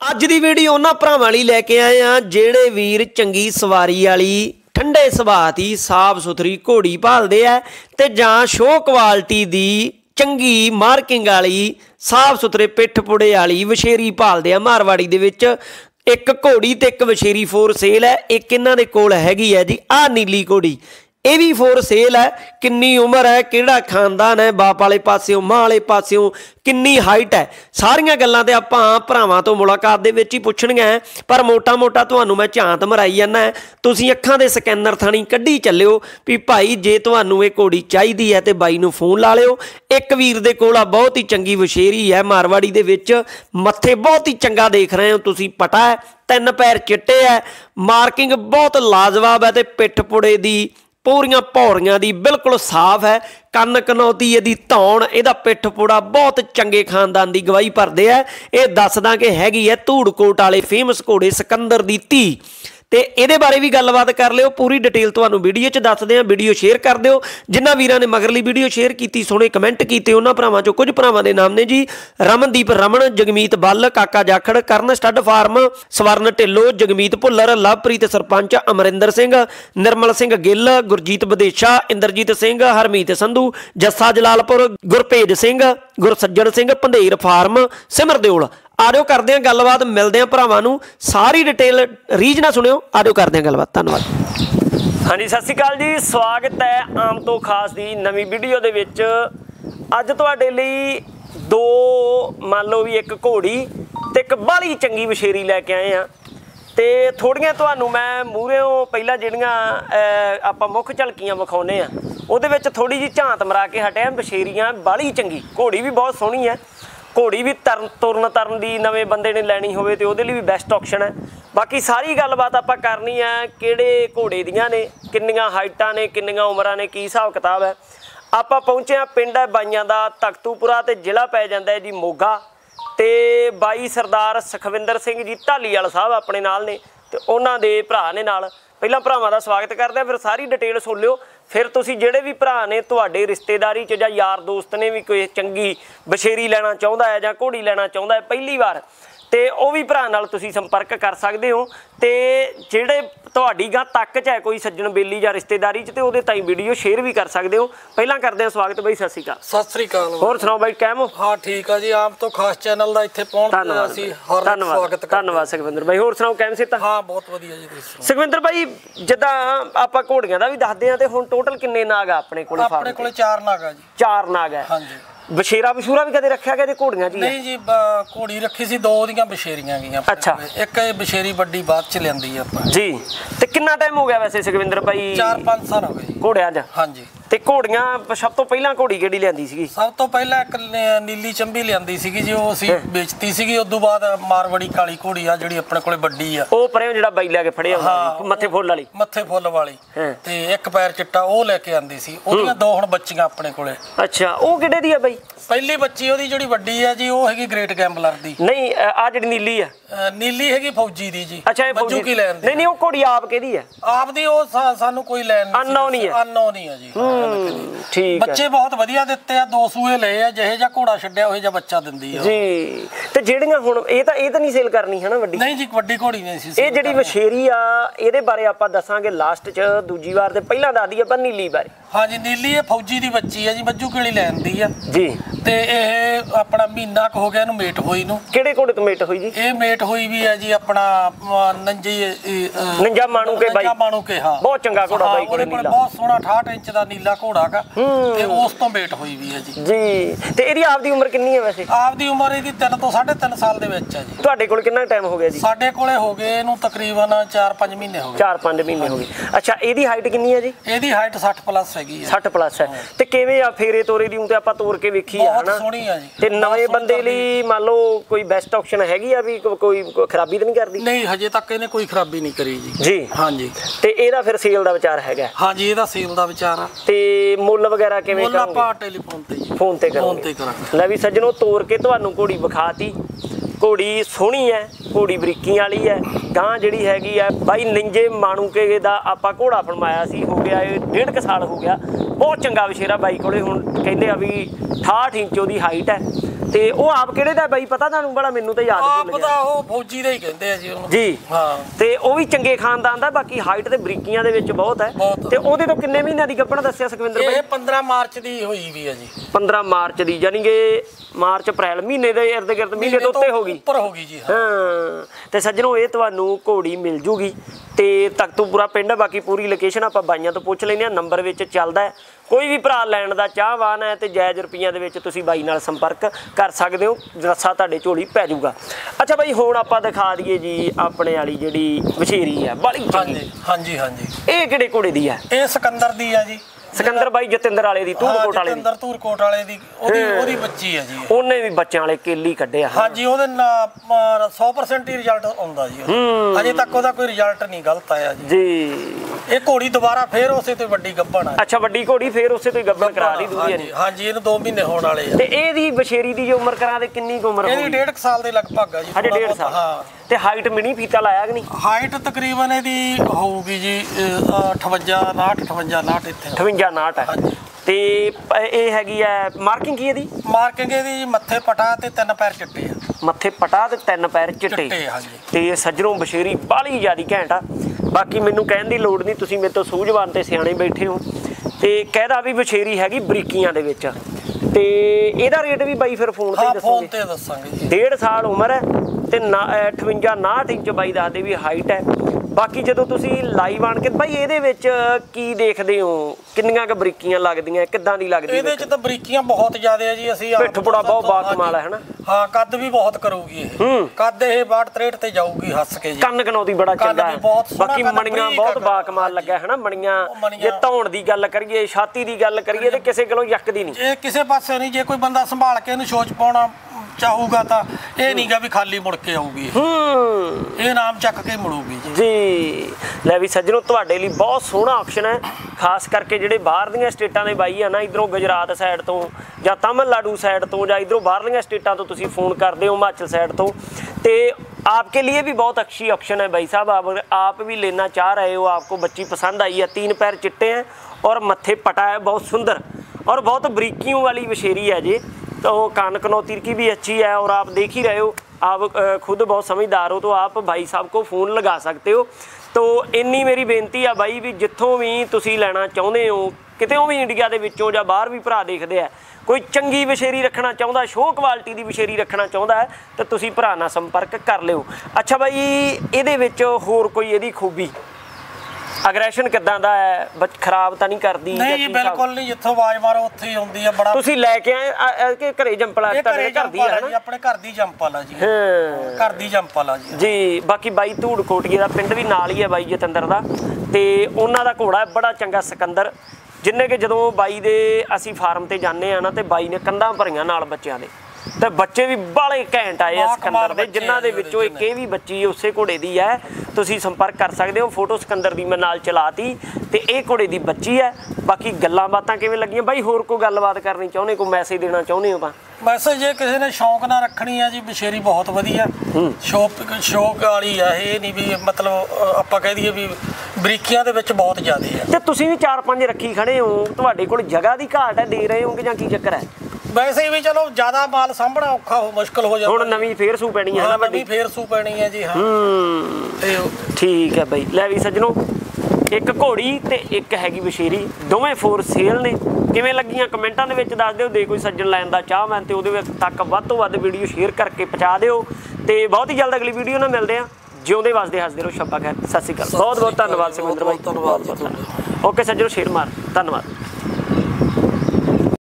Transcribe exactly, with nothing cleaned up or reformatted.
ਅੱਜ ਦੀ ਵੀਡੀਓ ਉਹਨਾਂ ਭਰਾਵਾਂ ਲਈ ਲੈ ਕੇ ਆਏ ਆ ਜਿਹੜੇ ਵੀਰ ਚੰਗੀ ਸਵਾਰੀ ਵਾਲੀ ਠੰਡੇ ਸੁਭਾਅ ਦੀ ਸਾਫ ਸੁਥਰੀ ਘੋੜੀ ਭਾਲਦੇ ਆ ਤੇ ਜਾਂ ਸ਼ੋਅ ਕੁਆਲਿਟੀ ਦੀ ਚੰਗੀ ਮਾਰਕਿੰਗ वाली साफ सुथरे पिठ पुड़े वाली वछेरी भालते हैं। मारवाड़ी दे विच एक घोड़ी ते एक वछेरी फोर सेल है। एक इन्हां दे कोल हैगी है जी आ नीली घोड़ी, ये भी फोर सेल है। किन्नी उम्र है, किहड़ा खानदान है, बाप वाले पासियों मां वाले पासियों किन्नी हाइट है, सारियां गल्लां ते आपां भरावां तो मुलाकात दे विच ही पुछणीआं है। पर मोटा मोटा तुहानूं मैं झांत मराई जाना है, तुसीं अखां दे स्कैनर थाणी कड्ढी चलिओ भी भाई जे तुहानूं ये घोड़ी चाहीदी है ते बाई नूं फोन ला लिओ। एक वीर दे कोल बहुत ही चंगी वछेरी है मारवाड़ी दे विच, मत्थे बहुत ही चंगा देख रहे हो तुसीं, पटा है, तीन पैर चिट्टे है, मार्किंग बहुत लाजवाब है ते पिठ पुड़े दी पूरियां भौरियां दी बिल्कुल साफ है। कन्न कनौती इहदी धौण इहदा पिठ पुड़ा बहुत चंगे खानदान की गवाही भरदे है। ये दसदा कि हैगी है धूड़कोट वाले फेमस घोड़े सिकंदर दी धी ते इहदे बारे भी गलबात कर लिओ। पूरी डिटेल तुहानूं वीडियो च दसदे आ, वीडियो शेयर कर दिओ। जिन्हां वीरां ने मगरली वीडियो शेयर कीती सोहणे कमेंट कीते उन्हां भरावां चों कुछ भरावां दे नाम ने जी रमनदीप रमन, जगमीत बल, काका जाखड़, करण stud farm, Swaran Dhillon, Jagmeet Bhullar, Lovepreet sarpanch, Amarinder Singh, Nirmal Singh Gill, Gurjeet Badesha, Inderjit Singh, Harmeet Sandhu, Jassa Jalalpur, Gurbhej Singh, Gursajjan Singh, Pandher farm, Simar Deol. आजो करते हैं गलबात, मिलते हैं भरावां नूं, सारी डिटेल रीज ना सुनियो। आजो करते हैं गलबात, धन्यवाद। हाँ जी, सत श्री अकाल जी, स्वागत है आम तो खास दी नवीं वीडियो दे विच। अज तुहाडे लई दो मान लो भी एक घोड़ी ते एक बाहली चंगी वछेरी लैके आए हैं। ते थोड़ियां तुहानूं मैं मूहरेओं पहलां जिहड़ियां आपां मुख झलकियां विखाउने आ उहदे विच थोड़ी जी झांत मरा के हटिया। वछेरियां बाहली चंगी, घोड़ी भी बहुत सोहणी है, घोड़ी भी तरन तुरन तरन दी नवे बंदे ने लैनी होवे ते उहदे लई भी बेस्ट ऑप्शन है। बाकी सारी गलबात आपां करनी है किहड़े घोड़े दियां ने, किन्नियां हाइटां ने, किन्नियां उमरां ने, की हिसाब किताब है। आपां पहुंचे आ पिंड है बाईयां दा तख्तूपुरा ते जिला पै जांदा है जी मोगा। ते बाई सरदार सुखविंदर सिंह जी ढालीवाल साहब अपने नाल ने ते उन्हां दे भरा ने नाल। पहलां भरावां दा स्वागत करदे आ, फिर सारी डिटेल सुन लिओ। फिर तुसीं जिहड़े भी भरा ने तुहाडे रिश्तेदारी च जां यार दोस्त ने भी कोई चंगी वछेरी लैना चाहुंदा है जां घोड़ी लैना चाहुंदा है पहली बार ते वो भी भरा नाल तुसीं संपर्क कर सकदे हो। ते जिहड़े तुहाडी गां तक च है कोई सज्जण बेली जां रिश्तेदारी च ते उहदे ताईं वीडियो शेयर भी कर सकदे हो। पहिलां करदे हां स्वागत बाई, सत श्री अकाल। सत श्री अकाल। होर सुणाओ बाई, कैम हो? हाँ ठीक है जी, आम तो खास चैनल दा इत्थे पहुंच के असीं हर स्वागत करदे। धन्नवाद सुखविंदर बाई। होर सुणाओ कैम सिहत? हाँ बहुत वधिया जी। सुखविंदर बाई जिद्दां आपां घोड़ियां दा भी दसदे हां ते हुण टोटल किन्ने नाग आ अपने कोल? अपने कोल चार नाग आ जी। चार नाग है। हाँ जी। वछेरा वछूरा भी कदे रखिया गया घोड़ियां जी? नहीं जी, घोड़ी रखी सी, दो ओहदियां वछेरियां गईयां। अच्छा, एक वछेरी बड़ी बाद च लियांदी है आपां जी। ते कितना टाइम हो गया वैसे सुखविंदर भाई? चार पांच साल हो गए घोड़ियां च? हाँ जी। ते घोड़ियां सब तो पहला घोड़ी किहड़ी लियांदी सीगी? सब तो पहला एक नीली चंबी लियांदी सीगी जी, वो असीं बेचती सीगी। उस तो बाद मारवाड़ी काली घोड़ी आ जिहड़ी अपने कोले बड्डी आ, ओ परे जिहड़ा बाई लै के फड़िया हुंदा मत्थे फुੱਲ वाली, मत्थे फुੱਲ वाली ते एक पैर चिट्टा ओ लेके आंदी सी। ओहदियां दो हुण बच्चियां अपने कोले। अच्छा, ओ किहड़े दी आ बाई? पहली बच्ची ओहदी जिहड़ी वड्डी है जी ओ हैगी ग्रेट गैंबलर दी। नहीं आ जिहड़ी नीली है? नीली हैगी फौजी दी जी। अच्छा, फौजी की लैन? नहीं नहीं, ओ घोड़ी आप किहदी है? आप दी ओ सानू कोई लैन नहीं, अननोन ही है। अननोन ही है जी। ठीक बच्चे बहुत वधिया दित्ते आ, दो सूए लए आ, ਜਿਹੇ ਜਿਹਾ ਘੋੜਾ ਛੱਡਿਆ ਉਹੇ ਜਿਹਾ ਬੱਚਾ ਦਿੰਦੀ ਆ ਜੀ। ਤੇ ਜਿਹੜੀਆਂ ਹੁਣ ਇਹ ਤਾਂ ਇਹ ਤਾਂ ਨਹੀਂ ਸੇਲ ਕਰਨੀ ਹੈ ਨਾ ਵੱਡੀ? ਨਹੀਂ ਜੀ, ਵੱਡੀ ਘੋੜੀ ਨਹੀਂ ਸੀ। ਇਹ ਜਿਹੜੀ ਵਛੇਰੀ ਆ ਇਹਦੇ ਬਾਰੇ ਆਪਾਂ ਦੱਸਾਂਗੇ ਲਾਸਟ 'ਚ ਦੂਜੀ ਵਾਰ ਤੇ ਪਹਿਲਾਂ ਦੱਸਦੀ ਆਪਾਂ ਨੀਲੀ ਬਾਰੇ। ਹਾਂ ਜੀ, ਨੀਲੀ ਇਹ ਫੌਜੀ ਦੀ ਬੱਚੀ ਆ ਜੀ, ਮੱਜੂ ਕਿਹੜੀ ਲੈਂਦੀ ਆ ਜੀ। ਤੇ ਇਹ ਆਪਣਾ ਮਹੀਨਾ ਕੁ ਹੋ ਗਿਆ ਇਹਨੂੰ ਮੇਟ ਹੋਈ ਨੂੰ। ਕਿਹੜੇ ਘੋੜੇ ਤੋਂ ਮੇਟ ਹੋਈ ਜੀ? ਇਹ ਮੇਟ ਹੋਈ ਵੀ ਆ ਜੀ ਆਪਣਾ ਨੰਜੀ ਨੰਜਾ ਮਾਣੂ ਕੇ ਬਾਈ। ਨੰਜਾ ਮਾਣੂ ਕੇ, ਹਾਂ ਬਹੁਤ ਚੰਗਾ ਘੋੜਾ ਬਾਈ ਕੋਲੇ ਨੀਲਾ, ਬਹੁਤ ਸੋਹਣਾ ਅਠਾਹਠ ਇੰਚ ਦਾ ਨੀਲਾ ਘੋੜਾ ਹੈਗਾ ਤੇ ਉਸ ਤੋਂ ਮੇਟ ਹੋਈ ਵੀ ਆ ਜੀ। ਜੀ। ਤੇ ਇਹਦੀ ਆਪ ਦੀ ਉਮਰ ਕਿੰਨੀ ਹੈ ਵੈਸੇ? ਆਪ ਦੀ ਉਮਰ ਇਹਦੀ ਤਿੰਨ ਤੋਂ ਸਾਢੇ ਤਿੰਨ ਸਾਲ ਦੇ ਵਿੱਚ ਆ ਜੀ। ਤੁਹਾਡੇ ਕੋਲ ਕਿੰਨਾ ਟਾਈਮ ਹੋ ਗਿਆ ਜੀ? ਸਾਡੇ ਕੋਲੇ ਹੋ ਗਏ ਇਹਨੂੰ ਤਕਰੀਬਨ ਚਾਰ ਪੰਜ ਮਹੀਨੇ ਹੋ ਗਏ। ਚਾਰ ਪੰਜ ਮਹੀਨੇ ਹੋ ਗਏ। ਅੱਛਾ, ਇਹਦੀ ਹਾਈਟ ਕਿੰਨੀ ਹੈ ਜੀ? ਇਹਦੀ ਹਾਈਟ ਸੱਠ ਪਲੱਸ ਹੈਗੀ ਆ। ਸੱਠ ਪਲੱਸ ਹੈ। ਤੇ ਕਿਵੇਂ ਆ ਫੇਰੇ ਤੋਰੇ ਦੀ? ਤੇ ਆਪਾਂ ਤੋਰ ਕੇ ਵੇਖੀ ਆ ਹਨਾ, ਸੋਹਣੀ ਆ ਜੀ। ਤੇ ਨਵੇਂ ਬੰਦੇ ਲਈ ਮੰਨ ਲਓ ਕੋਈ ਬੈਸਟ ਆਪਸ਼ਨ ਹੈਗੀ ਆ ਵੀ ਕੋਈ ਖਰਾਬੀ ਤਾਂ ਨਹੀਂ ਕਰਦੀ? ਨਹੀਂ, ਹਜੇ ਤੱਕ ਇਹਨੇ ਕੋਈ ਖਰਾਬੀ ਨਹੀਂ ਕਰੀ ਜੀ। ਜੀ ਹਾਂ ਜੀ। ਤੇ ਇਹਦਾ ਫਿਰ ਸੇਲ ਦਾ ਵਿਚਾਰ ਹੈਗਾ? ਹਾਂ ਜੀ, ਇਹਦਾ ਸੇਲ ਦਾ ਵਿਚਾਰ ਆ। ਤੇ ਮੁੱਲ ਵਗੈਰਾ ਕਿਵੇਂ ਕਰੋਗੇ? ਮੁੱਲ ਆਪਾਂ ਟੈਲੀਫੋਨ ਤੇ ਜੀ, ਫੋਨ ਤੇ ਕਰਾਂਗੇ। ਲੈ ਵੀ ਸੱਜਣੋ, ਤੋਰ ਕੇ ਤੁਹਾਨੂੰ ਘੋੜੀ ਵਿਖਾਤੀ। घोड़ी सोहनी है, घोड़ी बरीकी वाली है। गां जिहड़ी हैगी है बाई निंजे माणूके दा आपां घोड़ा फरमाया सी, हो गया ये डेढ़ क साल हो गया। बहुत चंगा वछेरा बाई कोले, हुण कहंदे आ भी अठाहठ इंच उहदी हाइट है ਤੇ ਉਹ ਆਪ ਕਿਹੜੇ ਦਾ ਬਾਈ ਪਤਾ ਤੁਹਾਨੂੰ? ਬੜਾ ਮੈਨੂੰ ਤਾਂ ਯਾਦ ਭੁੱਲ ਗਿਆ। ਪਤਾ ਉਹ ਫੌਜੀ ਦਾ ਹੀ ਕਹਿੰਦੇ ਆ ਜੀ ਉਹਨੂੰ ਜੀ। ਹਾਂ ਤੇ ਉਹ ਵੀ ਚੰਗੇ ਖਾਨਦਾਨ ਦਾ, ਬਾਕੀ ਹਾਈਟ ਤੇ ਬਰੀਕੀਆਂ ਦੇ ਵਿੱਚ ਬਹੁਤ ਹੈ। ਤੇ ਉਹਦੇ ਤੋਂ ਕਿੰਨੇ ਮਹੀਨਿਆਂ ਦੀ ਗੱਭਣ ਦੱਸਿਆ ਸੁਖਵਿੰਦਰ ਬਾਈ? ਇਹ ਪੰਦਰਾਂ ਮਾਰਚ ਦੀ ਹੋਈ ਵੀ ਆ ਜੀ। ਪੰਦਰਾਂ ਮਾਰਚ ਦੀ, ਯਾਨੀ ਕਿ ਮਾਰਚ ਅਪ੍ਰੈਲ ਮਹੀਨੇ ਦੇ ਇਰਦ ਗਿਰਦ, ਮਹੀਨੇ ਤੋਂ ਉੱਤੇ ਹੋ ਗਈ। ਉੱਪਰ ਹੋ ਗਈ ਜੀ। ਹਾਂ ਤੇ ਸੱਜਣੋ ਇਹ ਤੁਹਾਨੂੰ ਘੋੜੀ ਮਿਲ ਜੂਗੀ ਤੇ ਤਖਤੂਪੁਰਾ ਪਿੰਡ। ਬਾਕੀ ਪੂਰੀ ਲੋਕੇਸ਼ਨ ਆਪਾਂ ਬਾਈਆਂ ਤੋਂ ਪੁੱਛ ਲੈਂਦੇ ਹਾਂ, ਨੰਬਰ ਵਿੱਚ ਚੱਲਦਾ ਹੈ। ਕੋਈ ਵੀ ਭਰਾ ਲੈਣ ਦਾ ਚਾਹਵਾਨ ਹੈ ਤੇ ਜਾਇਜ਼ ਰੁਪਈਆਂ ਦੇ ਵਿੱਚ ਤੁਸੀਂ ਬਾਈ ਨਾਲ ਸੰਪਰਕ ਕਰ ਸਕਦੇ ਹੋ, ਰੱਸਾ ਤੁਹਾਡੇ ਝੋਲੀ ਪੈ ਜਾਊਗਾ। ਅੱਛਾ ਬਾਈ ਹੁਣ ਆਪਾਂ ਦਿਖਾ ਦਈਏ ਜੀ ਆਪਣੇ ਵਾਲੀ ਜਿਹੜੀ ਵਛੇਰੀ ਹੈ ਬੜੀ ਚੰਗੀ। ਹਾਂਜੀ ਹਾਂਜੀ। ਇਹ ਕਿਹੜੇ ਘੋੜੇ ਦੀ ਹੈ? ਇਹ ਸਿਕੰਦਰ ਦੀ ਆ ਜੀ। ਸਿਕੰਦਰ ਬਾਈ ਜਤਿੰਦਰ ਵਾਲੇ ਦੀ, ਧੂਰਕੋਟ ਵਾਲੇ ਦੀ। ਜਤਿੰਦਰ ਧੂਰਕੋਟ ਵਾਲੇ ਦੀ ਉਹਦੀ ਉਹਦੀ ਬੱਚੀ ਹੈ ਜੀ। ਉਹਨੇ ਵੀ ਬੱਚਿਆਂ ਵਾਲੇ ਕੇਲੀ ਕੱਢਿਆ। ਹਾਂਜੀ ਉਹਦੇ ਨਾਲ ਸੌ ਪਰਸੈਂਟ ਹੀ ਰਿਜ਼ਲਟ ਆਉਂਦਾ ਜੀ। ਅਜੇ ਤੱਕ ਉਹਦਾ ਕੋਈ ਰਿਜ਼ਲਟ ਨਹੀਂ ਗਲਤ ਆਇਆ ਜੀ। ਜੀ ਇਹ ਘੋੜੀ ਦੁਬਾਰਾ ਫੇਰ ਉਸੇ ਤੋਂ ਵੱਡੀ ਗੱਭਣ ਆ। ਅੱਛਾ ਵੱਡੀ ਘੋੜੀ ਫੇਰ ਉਸੇ ਤੋਂ ਹੀ ਗੱਭਣ ਕਰਾ ਲਈ ਦੂਜੀ ਨੇ? ਹਾਂਜੀ ਇਹਨੂੰ ਦੋ ਮਹੀਨੇ ਹੋਣ ਵਾਲੇ ਆ। ਤੇ ਇਹਦੀ ਬਸ਼ੇਰੀ ਦੀ ਉਮਰ ਕਰਾਂ ਦੇ ਕਿੰਨੀ ਕੁ ਉਮਰ ਹੋਊਗੀ? ਇਹਦੀ ਡੇਢ ਸਾਲ ਦੇ ਲਗਭਗ ਆ ਜੀ। ਹਜੇ ਡੇਢ ਸਾਲ। ਹਾਂ ਤੇ ਹਾਈਟ ਮਿਣੀ ਫੀਤਾ ਲਾਇਆ ਕਿ ਨਹੀਂ? ਹਾਈਟ ਤਕਰੀਬਨ ਇਹਦੀ ਹੋਊਗੀ ਜੀ ਅਠਵੰਜਾ ਉਨਾਹਠ ਅਠਵੰਜਾ ਉਨਾਹਠ ਇੱਥੇ ਅਠਵੰਜਾ ਉਨਾਹਠ ਹੈ। ਤੇ ਇਹ ਹੈਗੀ ਹੈ ਮਾਰਕਿੰਗ ਕੀ ਇਹਦੀ? ਮਾਰਕਿੰਗ ਇਹਦੀ ਮੱਥੇ ਪਟਾ ਤੇ ਤਿੰਨ ਪੈਰ ਚਿੱਟੇ ਆ। ਮੱਥੇ ਪਟਾ ਤੇ ਤਿੰਨ ਪੈਰ ਚਿੱਟੇ। ਤੇ ਸੱਜਣੋਂ ਬਸ਼ੇਰੀ ਬਾਹਲੀ ਜ਼ਿਆਦੀ ਘੈਂਟ ਆ। ਬਾਕੀ ਮੈਨੂੰ ਕਹਿਣ ਦੀ ਲੋੜ ਨਹੀਂ, ਤੁਸੀਂ ਮੇਰੇ ਤੋਂ ਸੂਝਵਾਨ ਤੇ ਸਿਆਣੇ ਬੈਠੇ ਹੋ। ਤੇ ਕਹਿਦਾ ਵੀ ਬਸ਼ੇਰੀ ਹੈਗੀ ਬਰੀਕੀਆਂ ਦੇ ਵਿੱਚ। ਤੇ ਇਹਦਾ ਰੇਟ ਵੀ ਬਾਈ ਫਿਰ ਫੋਨ ਤੇ ਦੱਸੋਗੇ? ਫੋਨ ਤੇ ਦੱਸਾਂਗੇ ਜੀ। ਡੇਢ ਸਾਲ ਉਮਰ ਹੈ ਤੇ ਅਠਵੰਜਾ ਉਨਾਹਠ ਇੰਚ ਬਾਈ ਦੱਸਦੇ ਵੀ ਹਾਈਟ ਹੈ। ਬਾਕੀ ਜਦੋਂ ਤੁਸੀਂ ਲਾਈਵ ਆਣ ਕੇ ਬਾਈ ਇਹਦੇ ਵਿੱਚ ਕੀ ਦੇਖਦੇ ਹੋ? ਕਿੰਨੀਆਂ ਕੁ ਬਰੀਕੀਆਂ ਲੱਗਦੀਆਂ, ਕਿੱਦਾਂ ਦੀ ਲੱਗਦੀ? ਇਹਦੇ ਚ ਤਾਂ ਬਰੀਕੀਆਂ ਬਹੁਤ ਜ਼ਿਆਦਾ ਆ ਜੀ। ਅਸੀਂ ਪਿੱਠ ਪੁੜਾ ਬਹੁਤ ਬਾਕਮਾਲ ਹੈ ਹਨਾ? ਹਾਂ ਕੱਦ ਵੀ ਬਹੁਤ ਕਰੂਗੀ ਇਹ। ਕੱਦ ਇਹ ਬਾਹਠ ਤਰੇਹਠ ਤੇ ਜਾਊਗੀ ਹੱਸ ਕੇ ਜੀ। ਕੰਨ ਕਨੌਤੀ ਬੜਾ ਚੰਗਾ ਹੈ। ਬਾਕੀ ਮਣੀਆਂ ਬਹੁਤ ਬਾਕਮਾਲ ਲੱਗਾ ਹੈ ਨਾ। ਮਣੀਆਂ ਜੇ ਧੌਣ ਦੀ ਗੱਲ ਕਰੀਏ, ਛਾਤੀ ਦੀ ਗੱਲ ਕਰੀਏ ਤੇ ਕਿਸੇ ਕੋਲੋਂ ਯੱਕਦੀ ਨਹੀਂ। ਇਹ ਕਿਸੇ ਪਾਸੇ ਨਹੀਂ। ਜੇ ਕੋਈ ਬੰਦਾ ਸੰਭਾਲ ਕੇ ਇਹਨੂੰ ਸੋਚ ਪਾਉਣਾ ਚਾਹੂਗਾ ਤਾਂ ਇਹ ਨਹੀਂਗਾ ਵੀ ਖਾਲੀ ਮੁੜ ਕੇ ਆਊਗੀ। ਹੂੰ ਇਹ ਨਾਮ ਚੱਕ ਕੇ ਮੁੜੂਗੀ ਜੀ। ਲੈ ਵੀ ਸੱਜਣੋ ਤੁਹਾਡੇ ਲਈ ਬਹੁਤ ਸੋਹਣਾ ਆਪਸ਼ਨ ਹੈ, ਖਾਸ ਕਰਕੇ ਜਿਹੜੇ ਬਾਹਰ ਦੀਆਂ ਸਟੇਟਾਂ ਦੇ ਬਾਈ ਆ ਨਾ, ਇਧਰੋਂ ਗੁਜਰਾਤ ਸਾਈਡ ਤੋਂ ਜਾਂ ਤਮਿਲਨਾਡੂ ਸਾਈਡ ਤੋਂ ਜਾਂ ਇਧਰੋਂ ਬਾਹਰਲੀਆਂ ਸਟੇਟਾਂ ਤੋਂ ਤੁਸੀਂ ਫੋਨ ਕਰਦੇ ਹੋ, ਹਿਮਾਚਲ ਸਾइड तो आपके लिए भी बहुत अच्छी ऑप्शन है भाई साहब। आप आप भी लेना चाह रहे हो, आपको बच्ची पसंद आई है, तीन पैर चिट्टे हैं और मत्थे पटा है, बहुत सुंदर और बहुत बरीकियों वाली बशेरी है जी। तो कान कनौती की भी अच्छी है और आप देख ही रहे हो, आप खुद बहुत समझदार हो, तो आप भाई साहब को फ़ोन लगा सकते हो। तो इन्नी मेरी बेनती है भाई भी जितों भी तुसी लेना चाहते हो, कितों भी इंडिया के विचों या बाहर भी भरा देखते हैं, कोई चंगी बशेरी रखना चाहता, शो क्वालिटी की बशेरी रखना चाहता है तो तुसी भरा नाल संपर्क कर लियो। अच्छा भाई इहदे विच होर कोई इहदी खूबी अग्रैशन किदां दा है, बच खराब तो नहीं करती? नहीं जी बिल्कुल नहीं, जिथों आवाज मारो उत्थे ही आउंदी है। बड़ा तुसी लैके आए कि घरे जंपला? घरे घर दी है ना, अपने घर दी जंपल है जी। हां घर दी जंपल है जी। जी बाकी बाई धूड़कोटगी दा पिंड भी नाल ही है बाई जतिंदर दा, ते उन्हां दा घोड़ा है बड़ा चंगा सिकंदर, जिन्ने कि जदों बाई दे असीं फार्म ते जाने आ ना ते बाई ने कंधां भरियां नाल बच्चियां दे, ਤੇ ਬੱਚੇ ਵੀ ਬਾਲੇ ਘੈਂਟ ਆਏ ਆ ਸਿਕੰਦਰ ਦੇ, ਜਿਨ੍ਹਾਂ ਦੇ ਵਿੱਚੋਂ ਇੱਕ ਇਹ ਵੀ ਬੱਚੀ ਉਸੇ ਘੋੜੇ ਦੀ ਹੈ। ਤੁਸੀਂ ਸੰਪਰਕ ਕਰ ਸਕਦੇ ਹੋ, ਫੋਟੋ ਸਿਕੰਦਰ ਦੀ ਮੈਂ ਨਾਲ ਚਲਾਤੀ ਤੇ ਇਹ ਘੋੜੇ ਦੀ ਬੱਚੀ ਹੈ। ਬਾਕੀ ਗੱਲਾਂ ਬਾਤਾਂ ਕਿਵੇਂ ਲੱਗੀਆਂ ਬਾਈ? ਹੋਰ ਕੋਈ ਗੱਲਬਾਤ ਕਰਨੀ ਚਾਹੁੰਦੇ, ਕੋਈ ਮੈਸੇਜ ਦੇਣਾ ਚਾਹੁੰਦੇ ਹੋ ਤਾਂ? ਮੈਸੇਜ ਜੇ ਕਿਸੇ ਨੇ ਸ਼ੌਂਕ ਨਾਲ ਰੱਖਣੀ ਹੈ ਜੀ, ਬਸ਼ੇਰੀ ਬਹੁਤ ਵਧੀਆ ਸ਼ੌਕ ਸ਼ੌਕ ਵਾਲੀ ਆ ਇਹ, ਨਹੀਂ ਵੀ ਮਤਲਬ ਆਪਾਂ ਕਹਿ ਦਈਏ ਵੀ ਬਰੀਕੀਆਂ ਦੇ ਵਿੱਚ ਬਹੁਤ ਜ਼ਿਆਦਾ ਹੈ। ਤੇ ਤੁਸੀਂ ਵੀ ਚਾਰ ਪੰਜ ਰੱਖੀ ਖੜੇ ਹੋ, ਤੁਹਾਡੇ ਕੋਲ ਜਗ੍ਹਾ ਦੀ ਘਾਟ ਹੈ, ਦੇ ਰਹੇ ਹੋਗੇ ਜਾਂ ਕੀ ਚੱਕਰ ਹੈ? ਵੈਸੇ ਵੀ ਚਲੋ ਜ਼ਿਆਦਾ ਮਾਲ ਸਾਂਭਣਾ ਔਖਾ ਹੋ ਮੁਸ਼ਕਲ ਹੋ ਜਾਂਦਾ। ਹੁਣ ਨਵੀਂ ਫੇਰ ਸੂ ਪੈਣੀ ਹੈ ਨਾ, ਵੱਡੀ ਫੇਰ ਸੂ ਪੈਣੀ ਹੈ ਜੀ। ਹਾਂ ਤੇ ਠੀਕ ਹੈ ਬਾਈ। ਲੈ ਵੀ ਸੱਜਣੋ, ਇੱਕ ਘੋੜੀ ਤੇ ਇੱਕ ਹੈਗੀ ਬਸ਼ੇਰੀ, ਦੋਵੇਂ ਫੋਰ ਸੇਲ ਨੇ। ਕਿਵੇਂ ਲੱਗੀਆਂ ਕਮੈਂਟਾਂ ਦੇ ਵਿੱਚ ਦੱਸ ਦਿਓ। ਦੇ ਕੋਈ ਸੱਜਣ ਲੈਣ ਦਾ ਚਾਹਵਾਨ ਤੇ ਉਹਦੇ ਤੱਕ ਵੱਧ ਤੋਂ ਵੱਧ ਵੀਡੀਓ ਸ਼ੇਅਰ ਕਰਕੇ ਪਹੁੰਚਾ ਦਿਓ। ਤੇ ਬਹੁਤ ਹੀ ਜਲਦ ਅਗਲੀ ਵੀਡੀਓ ਨਾਲ ਮਿਲਦੇ ਆ। ਜਿਉਂਦੇ ਵਸਦੇ ਹੱਸਦੇ ਰਹੋ। ਸ਼ੱਬਾ ਖੈਰ, ਸਤਿ ਸ਼੍ਰੀ ਅਕਾਲ। ਬਹੁਤ ਬਹੁਤ ਧੰਨਵਾਦ ਸੁਖਵਿੰਦਰ ਬਾਈ, ਧੰਨਵਾਦ। ਓਕੇ ਸੱਜਣੋ, ਸ਼ੇਅਰ ਮਾਰ, ਧੰਨਵਾਦ।